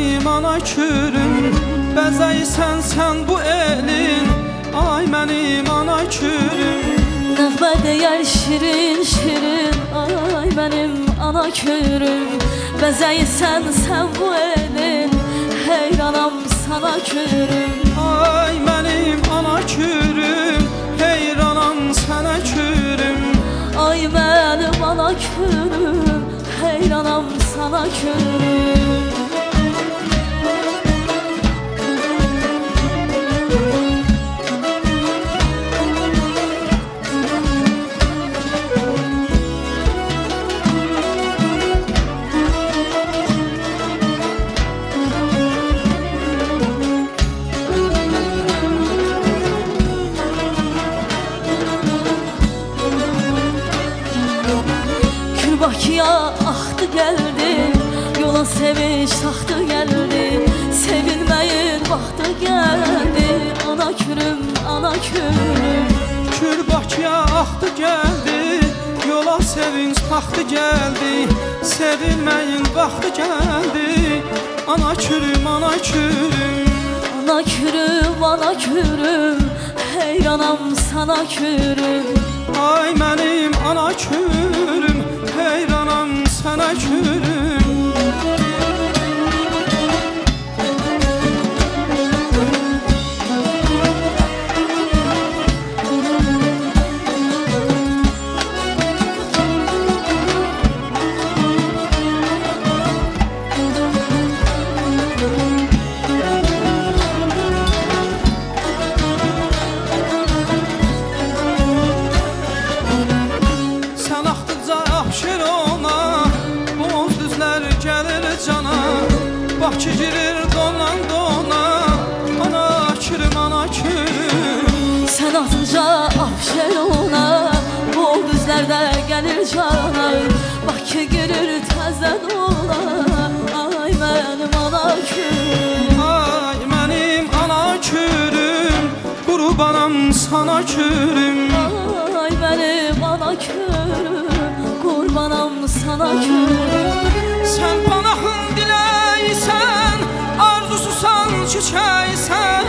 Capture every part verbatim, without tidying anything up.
mənim ana kürüm, bəzəysən sən bu elin, ay mənim ana kürüm. Nəğmə deyər şirin şirin, ay mənim ana kürüm, bəzəysən sən bu elin, heyranam sana kürüm. Ay mənim ana kürüm, heyranam sana kürüm. Ay mənim ana kürüm, heyranam sana kürüm. Bakıya axdı gəldi, yola sevinç taxtı gəldi, sevilməyin vaxtı gəldi, ana kürüm, ana kürüm. Kür Bakıya axdı gəldi, yola sevinç taxtı gəldi, sevilməyin vaxtı gəldi, ana kürüm, ana kürüm. Ana kürüm, ana kürüm, heyranam sana kürüm. Ay mənim ana kürüm, heyranam sana kürüm. Bakı girir donan dona, ana kürüm, ana kürüm. Sən atınca afşer ona, bol düzlərdə gəlir cana, Bakı girir təzən ona, ay mənim ana kürüm. Ay mənim ana kürüm, qurbanam sana kürüm. Ay mənim ana kürüm, qurbanam sana kürüm. Sən panahın diləysən, arzususan çiçəksən.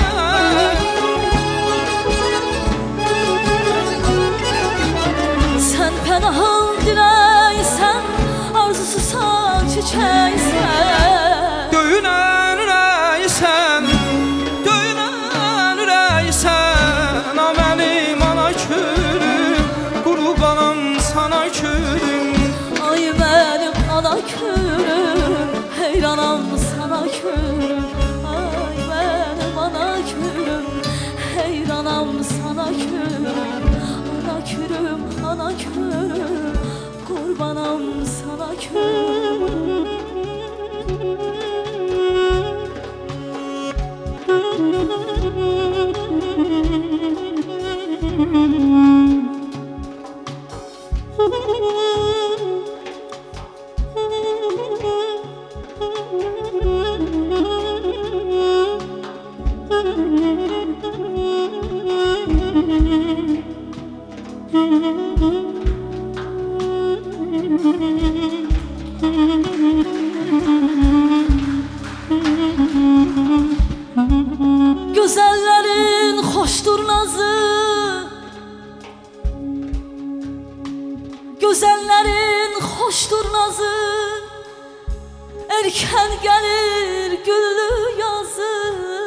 Sən pənahın diləysən, arzususan çiçəksən. Döyünən ürəksən, döyünən ürəksən. A mənim ana kürüm, qurbanam sana kürüm. Ay mənim ana kürüm, heyranam sana kürüm. Ay mənim ana kürüm, heyranam sana kürüm. Ana kürüm, ana kürüm, qurbanam sana kürüm. Gözəllərin xoşdur nazı, gözəllərin xoşdur nazı, erkən gəlir güllü yazı.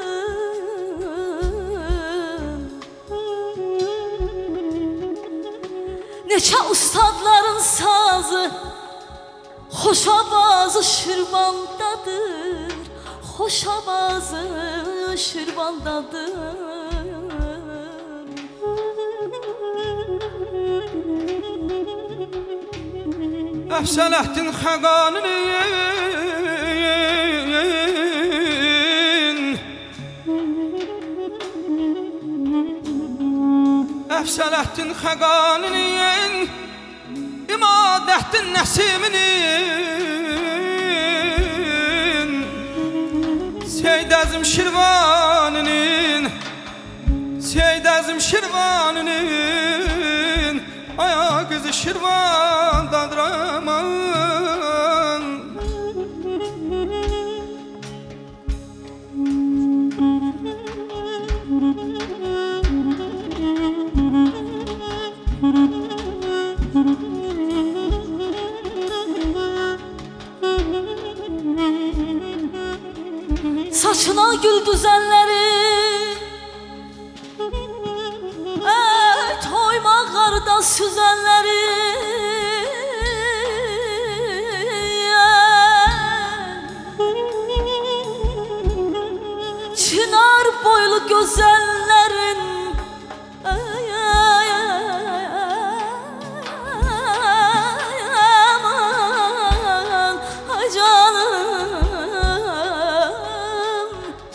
Neçə ustadların sazı, xoş avazı Şirvandadır, xoş avazı Şirvandadır. Əfsələhdin Xəqaninin, Əfsələhdin Xəqaninin, İmadəhdin Nəsiminin, Seyd Əzim Şirvaninin, Seyd Əzim Şirvaninin, aya qızı Şirvandadır aman. saçına gül düzenleri. Ey toyma qarda süzənləri. Çınar boylu gözəllərin. Ey, ey, aman, ay canım.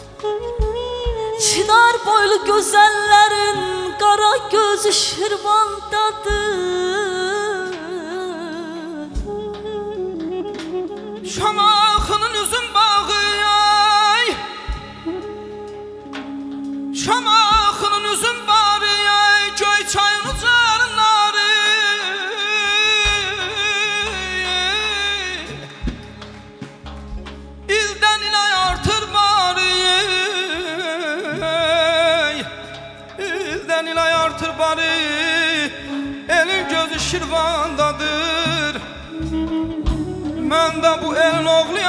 Çınar boylu gözəllərin, qara gözü Şirvandadır. Şamaxının üzüm bağı ay, Şamaxının üzüm bağı ay, göy çayın ucarları. İldən ilə artır barı, İldən ilə artır barı, elin gözü Şirvandadır. Mən də bu elin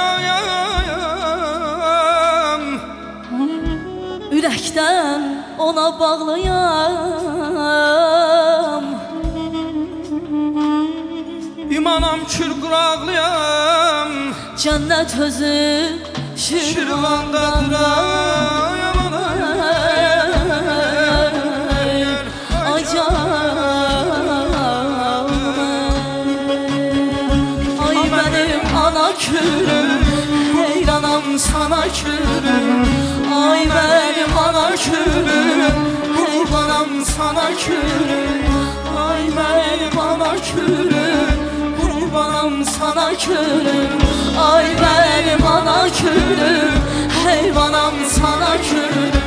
oğluyam, Ürəkdən ona bağlıyam. İmanam kür quraqlıyam, Cənnət özü Şirvandadır. Şirvandadır. Ay canım, ay benim ana külüm, heyranam sana külüm. Ay benim ana külüm, heyranam sana külüm. Ay benim ana külüm, heyranam sana külüm. Ay benim ana külüm, heyranam sana külüm.